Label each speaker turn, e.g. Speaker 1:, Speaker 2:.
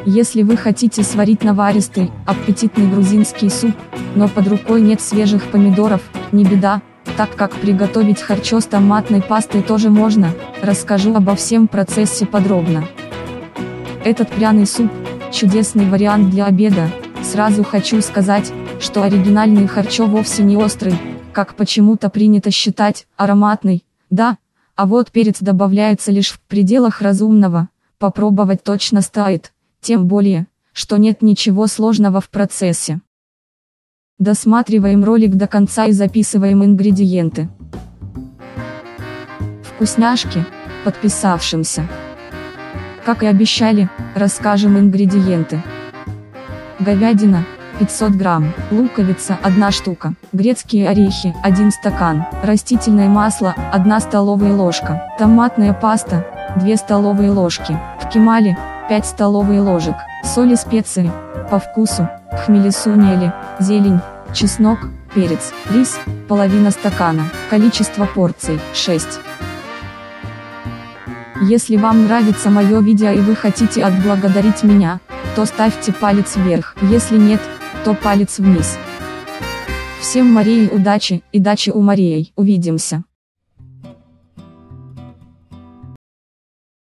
Speaker 1: Если вы хотите сварить наваристый, аппетитный грузинский суп, но под рукой нет свежих помидоров, не беда, так как приготовить харчо с томатной пастой тоже можно, расскажу обо всем процессе подробно. Этот пряный суп – чудесный вариант для обеда. Сразу хочу сказать, что оригинальный харчо вовсе не острый, как почему-то принято считать, ароматный, да, а вот перец добавляется лишь в пределах разумного, попробовать точно стоит, тем более, что нет ничего сложного в процессе. Досматриваем ролик до конца и записываем ингредиенты. Вкусняшки, подписавшимся. Как и обещали, расскажем ингредиенты. Говядина, 500 грамм, луковица, 1 штука, грецкие орехи, 1 стакан, растительное масло, 1 столовая ложка, томатная паста, 2 столовые ложки, ткемали, 5 столовых ложек, соль и специи, по вкусу, хмели-сунели, зелень, чеснок, перец, рис, половина стакана, количество порций, 6. Если вам нравится мое видео и вы хотите отблагодарить меня, то ставьте палец вверх, если нет, то палец вниз. Всем Марии удачи и дачи у Марии, увидимся.